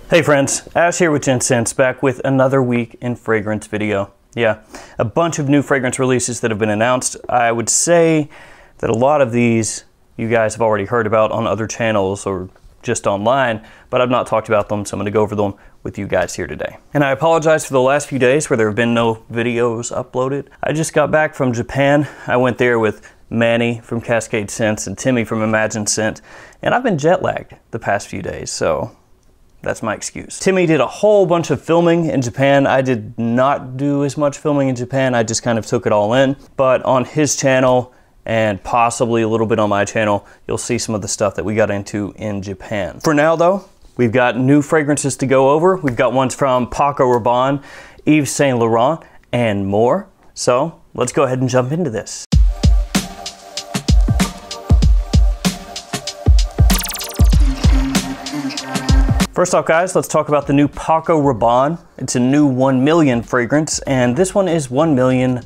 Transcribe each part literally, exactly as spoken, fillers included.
Hey friends, Ash here with JinSense, back with another week in fragrance video. Yeah, a bunch of new fragrance releases that have been announced. I would say that a lot of these you guys have already heard about on other channels or just online, but I've not talked about them, so I'm going to go over them with you guys here today. And I apologize for the last few days where there have been no videos uploaded. I just got back from Japan. I went there with Manny from Cascade Scents and Timmy from Imagine Scent, and I've been jet lagged the past few days, so that's my excuse. Timmy did a whole bunch of filming in Japan. I did not do as much filming in Japan. I just kind of took it all in. But on his channel, and possibly a little bit on my channel, you'll see some of the stuff that we got into in Japan. For now though, we've got new fragrances to go over. We've got ones from Paco Rabanne, Yves Saint Laurent, and more. So let's go ahead and jump into this. First off guys, let's talk about the new Paco Rabanne. It's a new one million fragrance, and this one is one million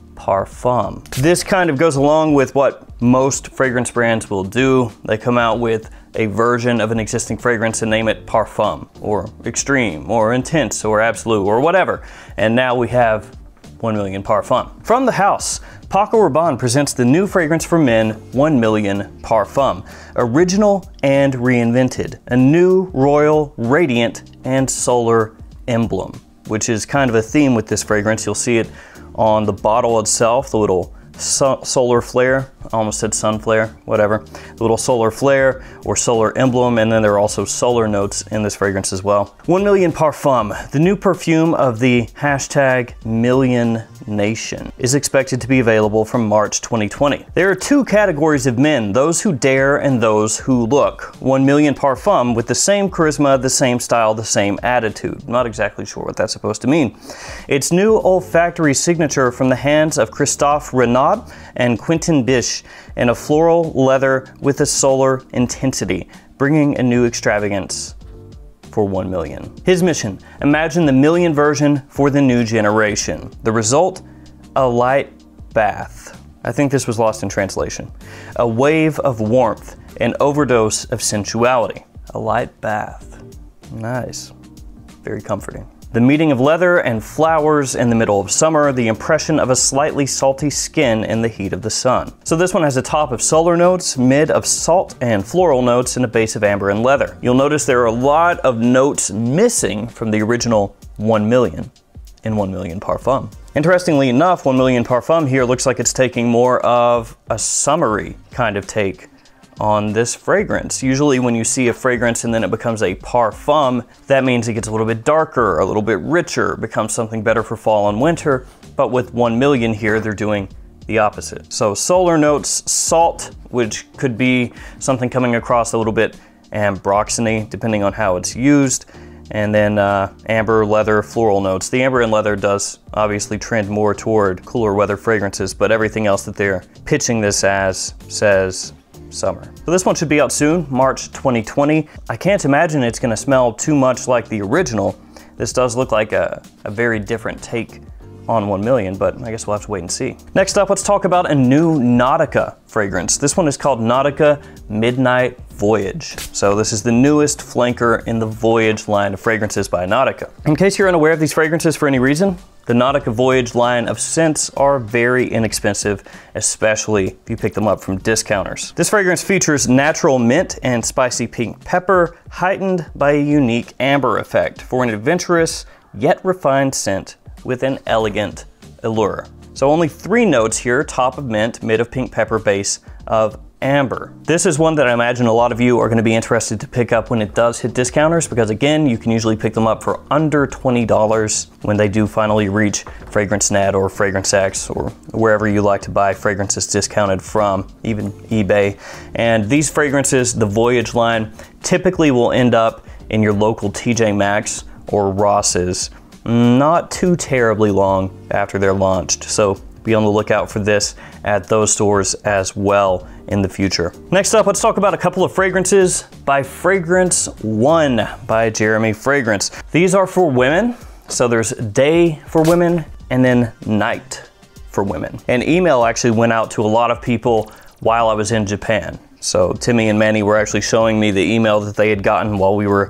Parfum. This kind of goes along with what most fragrance brands will do. They come out with a version of an existing fragrance and name it Parfum, or Extreme, or Intense, or Absolute, or whatever. And now we have one million Parfum. From the house, Paco Rabanne presents the new fragrance for men, one million Parfum. Original and reinvented. A new royal, radiant, and solar emblem, which is kind of a theme with this fragrance. You'll see it on the bottle itself, the little so solar flare, I almost said sun flare, whatever. The little solar flare or solar emblem, and then there are also solar notes in this fragrance as well. one million Parfum, the new perfume of the hashtag Million Nation, is expected to be available from March twenty twenty. There are two categories of men, those who dare and those who look. one million Parfum with the same charisma, the same style, the same attitude. Not exactly sure what that's supposed to mean. Its new olfactory signature from the hands of Christophe Renaud and Quentin Bisch in a floral leather with a solar intensity, bringing a new extravagance for one million. His mission, imagine the million version for the new generation. The result, a light bath. I think this was lost in translation. A wave of warmth, an overdose of sensuality. A light bath. Nice. Very comforting. The meeting of leather and flowers in the middle of summer, the impression of a slightly salty skin in the heat of the sun. So this one has a top of solar notes, mid of salt and floral notes, and a base of amber and leather. You'll notice there are a lot of notes missing from the original one million in one million Parfum. Interestingly enough, one million Parfum here looks like it's taking more of a summery kind of take on this fragrance. Usually when you see a fragrance and then it becomes a parfum, that means it gets a little bit darker, a little bit richer, becomes something better for fall and winter. But with one million here, they're doing the opposite. So solar notes, salt, which could be something coming across a little bit ambroxany, depending on how it's used. And then uh, amber, leather, floral notes. The amber and leather does obviously trend more toward cooler weather fragrances, but everything else that they're pitching this as says summer. So this one should be out soon, March twenty twenty. I can't imagine it's gonna smell too much like the original. This does look like a, a very different take on one million, but I guess we'll have to wait and see. Next up, let's talk about a new Nautica fragrance. This one is called Nautica Midnight Voyage. So this is the newest flanker in the Voyage line of fragrances by Nautica. In case you're unaware of these fragrances for any reason, the Nautica Voyage line of scents are very inexpensive, especially if you pick them up from discounters. This fragrance features natural mint and spicy pink pepper, heightened by a unique amber effect for an adventurous yet refined scent with an elegant allure. So only three notes here, top of mint, mid of pink pepper, base of amber. This is one that I imagine a lot of you are going to be interested to pick up when it does hit discounters, because again, you can usually pick them up for under twenty dollars when they do finally reach FragranceNet or FragranceX or wherever you like to buy fragrances discounted from, even eBay. And these fragrances, the Voyage line, typically will end up in your local T J Maxx or Ross's not too terribly long after they're launched. So be on the lookout for this at those stores as well in the future. Next up, let's talk about a couple of fragrances by Fragrance One by Jeremy Fragrance. These are for women. So there's day for women and then night for women. An email actually went out to a lot of people while I was in Japan. So Timmy and Manny were actually showing me the email that they had gotten while we were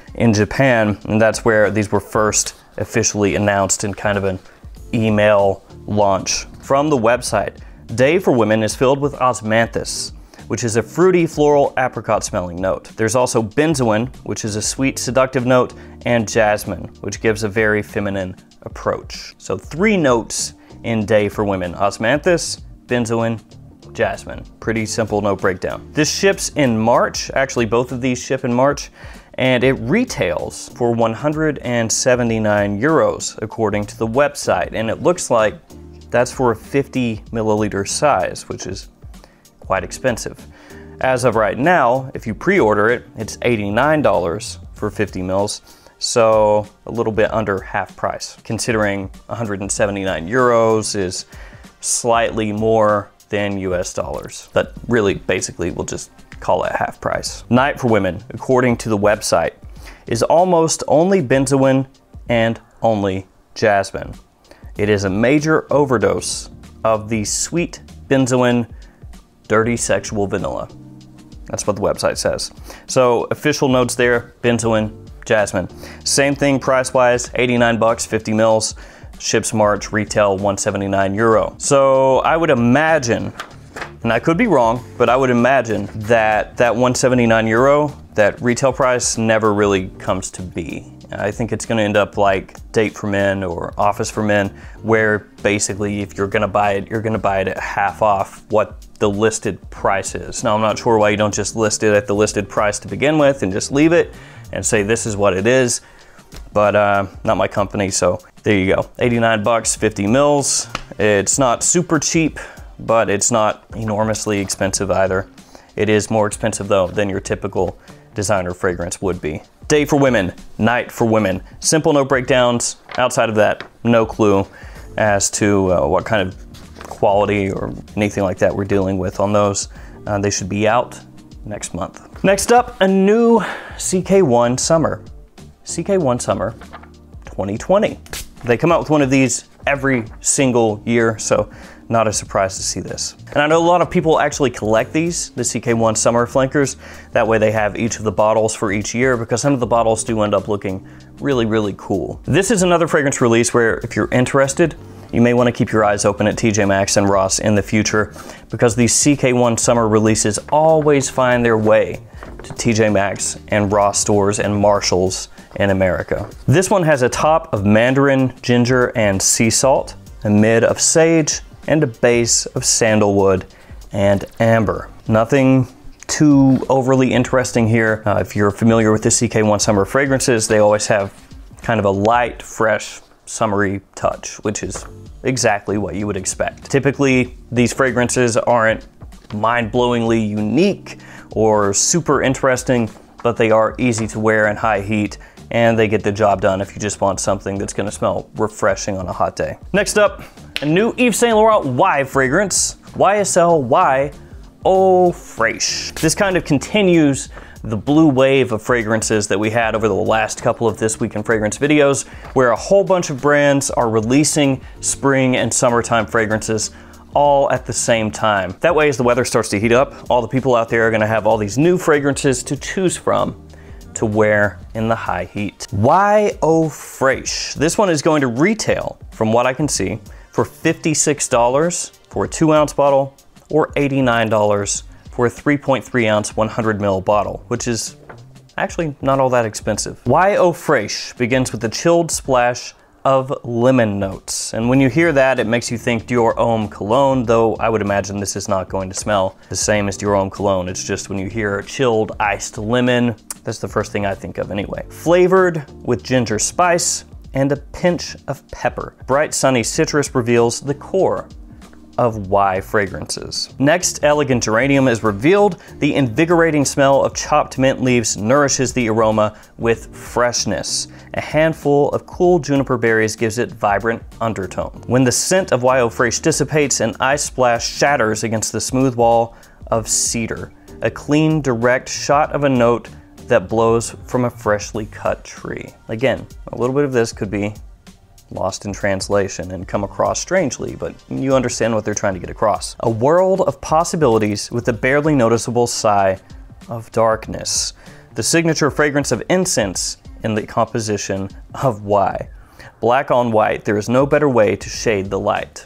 in Japan, and that's where these were first officially announced in kind of an email launch. From the website, Day for Women is filled with osmanthus, which is a fruity, floral, apricot smelling note. There's also benzoin, which is a sweet, seductive note, and jasmine, which gives a very feminine approach. So three notes in Day for Women: osmanthus, benzoin, jasmine. Pretty simple note breakdown. This ships in March. Actually, both of these ship in March, and it retails for one hundred seventy-nine euros according to the website. And it looks like that's for a fifty milliliter size, which is quite expensive. As of right now, if you pre-order it, it's eighty-nine dollars for fifty mils. So a little bit under half price, considering one hundred seventy-nine euros is slightly more than U S dollars. But really, basically, we'll just call it half price. Night for Women, according to the website, is almost only benzoin and only jasmine. It is a major overdose of the sweet benzoin dirty sexual vanilla. That's what the website says. So official notes there: benzoin, jasmine. Same thing price-wise, eighty-nine bucks, fifty mils. Ships March, retail one seventy-nine euro. So I would imagine, and I could be wrong, but I would imagine that that one seventy-nine euro, that retail price, never really comes to be. I think it's gonna end up like Date for Men or Office for Men, where basically if you're gonna buy it, you're gonna buy it at half off what the listed price is. Now, I'm not sure why you don't just list it at the listed price to begin with and just leave it and say this is what it is, but uh, not my company, so there you go. eighty-nine bucks, fifty mils. It's not super cheap, but it's not enormously expensive either. It is more expensive though than your typical designer fragrance would be. Day for Women, Night for Women. Simple note breakdowns. Outside of that, no clue as to uh, what kind of quality or anything like that we're dealing with on those. Uh, they should be out next month. Next up, a new C K one Summer. C K one Summer twenty twenty. They come out with one of these every single year, so not a surprise to see this. And I know a lot of people actually collect these, the C K one Summer Flankers. That way they have each of the bottles for each year, because some of the bottles do end up looking really, really cool. This is another fragrance release where if you're interested, you may want to keep your eyes open at T J Maxx and Ross in the future, because these C K one Summer releases always find their way to T J Maxx and Ross stores and Marshalls in America. This one has a top of mandarin, ginger, and sea salt, a mid of sage, and a base of sandalwood and amber. Nothing too overly interesting here. Uh, if you're familiar with the C K one Summer fragrances, they always have kind of a light, fresh, summery touch, which is exactly what you would expect. Typically, these fragrances aren't mind-blowingly unique or super interesting, but they are easy to wear in high heat, and they get the job done if you just want something that's gonna smell refreshing on a hot day. Next up, a new Yves Saint Laurent Y fragrance, Y S L Y Eau Fraiche. This kind of continues the blue wave of fragrances that we had over the last couple of This Week in Fragrance videos, where a whole bunch of brands are releasing spring and summertime fragrances all at the same time. That way, as the weather starts to heat up, all the people out there are gonna have all these new fragrances to choose from to wear in the high heat. Y Eau Fraiche. This one is going to retail, from what I can see, for fifty-six dollars for a two ounce bottle, or eighty-nine dollars for a three point three ounce one hundred mil bottle, which is actually not all that expensive. Y Eau Fraiche begins with a chilled splash of lemon notes. And when you hear that, it makes you think Dior Homme Cologne, though I would imagine this is not going to smell the same as Dior Homme Cologne. It's just when you hear chilled iced lemon, that's the first thing I think of anyway. Flavored with ginger spice and a pinch of pepper. Bright sunny citrus reveals the core of Y fragrances. Next, Elegant Geranium is revealed. The invigorating smell of chopped mint leaves nourishes the aroma with freshness. A handful of cool juniper berries gives it vibrant undertone. When the scent of Y Eau Fraiche dissipates, an ice splash shatters against the smooth wall of cedar. A clean, direct shot of a note that blows from a freshly cut tree. Again, a little bit of this could be lost in translation and come across strangely, but you understand what they're trying to get across. A world of possibilities with a barely noticeable sigh of darkness. The signature fragrance of incense in the composition of Y. Black on white, there is no better way to shade the light.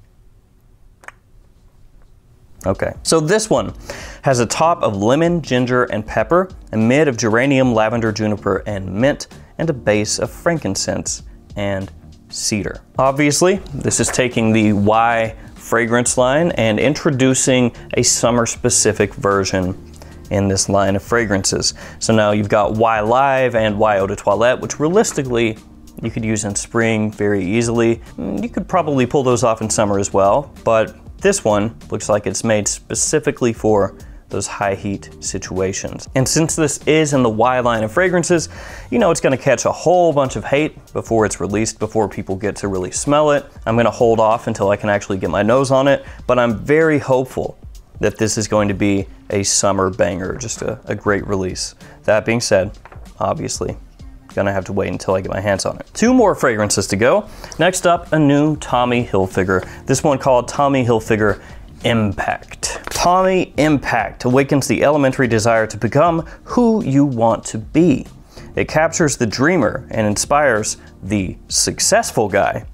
Okay, so this one has a top of lemon, ginger, and pepper, a mid of geranium, lavender, juniper, and mint, and a base of frankincense and cedar. Obviously, this is taking the Y fragrance line and introducing a summer-specific version in this line of fragrances. So now you've got Y Live and Y Eau de Toilette, which realistically you could use in spring very easily. You could probably pull those off in summer as well, but this one looks like it's made specifically for those high heat situations. And since this is in the Y line of fragrances, you know it's gonna catch a whole bunch of hate before it's released, before people get to really smell it. I'm gonna hold off until I can actually get my nose on it, but I'm very hopeful that this is going to be a summer banger, just a, a great release. That being said, obviously, gonna have to wait until I get my hands on it. Two more fragrances to go. Next up, a new Tommy Hilfiger. This one called Tommy Hilfiger Impact. Tommy Impact awakens the elementary desire to become who you want to be. It captures the dreamer and inspires the successful guy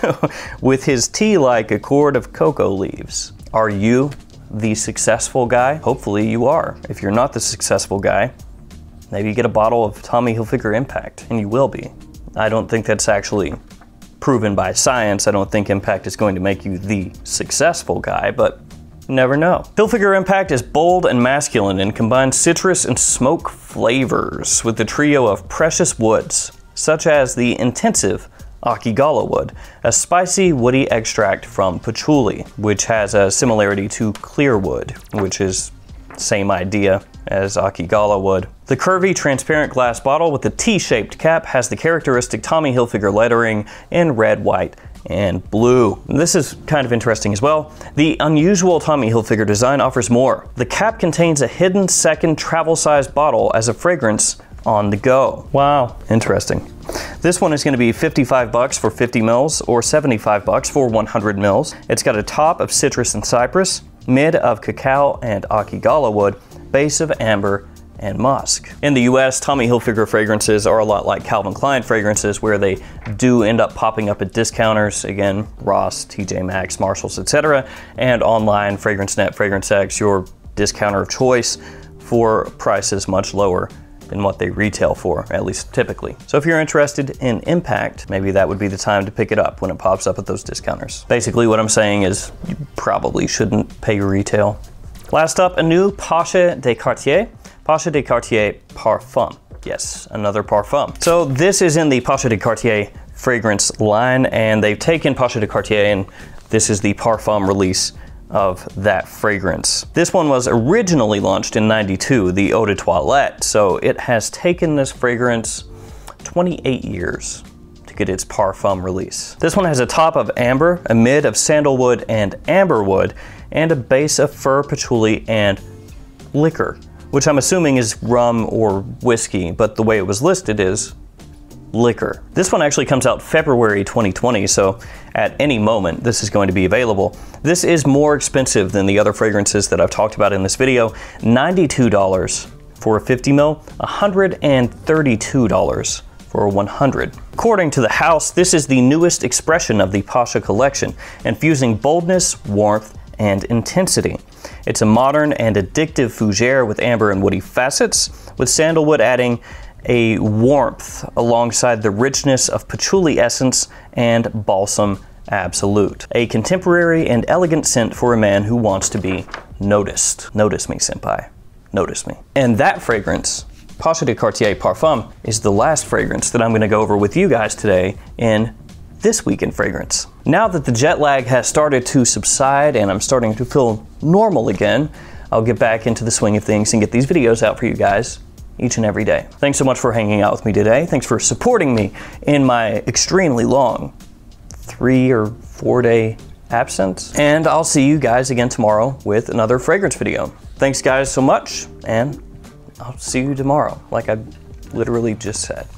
with his tea-like accord of cocoa leaves. Are you the successful guy? Hopefully you are. If you're not the successful guy, maybe get a bottle of Tommy Hilfiger Impact, and you will be. I don't think that's actually proven by science. I don't think Impact is going to make you the successful guy, but you never know. Hilfiger Impact is bold and masculine and combines citrus and smoke flavors with the trio of precious woods, such as the intensive Akigala wood, a spicy woody extract from patchouli, which has a similarity to clear wood, which is same idea as Akigala wood. The curvy transparent glass bottle with the T-shaped cap has the characteristic Tommy Hilfiger lettering in red, white, and blue. This is kind of interesting as well. The unusual Tommy Hilfiger design offers more. The cap contains a hidden second travel-sized bottle as a fragrance on the go. Wow, interesting. This one is going to be fifty-five bucks for fifty mils or seventy-five bucks for one hundred mils. It's got a top of citrus and cypress, mid of cacao and Akigala wood, base of amber and musk. In the U S, Tommy Hilfiger fragrances are a lot like Calvin Klein fragrances, where they do end up popping up at discounters. Again, Ross, T J Maxx, Marshalls, et cetera, and online, FragranceNet, FragranceX, your discounter of choice, for prices much lower than what they retail for, at least typically. So if you're interested in Impact, maybe that would be the time to pick it up when it pops up at those discounters. Basically what I'm saying is you probably shouldn't pay your retail. Last up, a new Pacha de Cartier. Pacha de Cartier Parfum. Yes, another parfum. So this is in the Pacha de Cartier fragrance line, and they've taken Pacha de Cartier and this is the parfum release of that fragrance. This one was originally launched in ninety-two, the Eau de Toilette, so it has taken this fragrance twenty-eight years to get its parfum release. This one has a top of amber, a mid of sandalwood and amberwood, and a base of fir, patchouli, and liquor, which I'm assuming is rum or whiskey, but the way it was listed is liquor. This one actually comes out February twenty twenty, so at any moment this is going to be available. This is more expensive than the other fragrances that I've talked about in this video. ninety-two dollars for a fifty mil, one hundred thirty-two dollars for a one hundred. According to the house, this is the newest expression of the Pacha collection, infusing boldness, warmth, and intensity. It's a modern and addictive fougere with amber and woody facets, with sandalwood adding a warmth alongside the richness of patchouli essence and balsam absolute. A contemporary and elegant scent for a man who wants to be noticed. Notice me, senpai. Notice me. And that fragrance, Pacha de Cartier Parfum, is the last fragrance that I'm going to go over with you guys today in This Week in Fragrance. Now that the jet lag has started to subside and I'm starting to feel normal again, I'll get back into the swing of things and get these videos out for you guys each and every day. Thanks so much for hanging out with me today. Thanks for supporting me in my extremely long three or four day absence. And I'll see you guys again tomorrow with another fragrance video. Thanks guys so much, and I'll see you tomorrow, like I literally just said.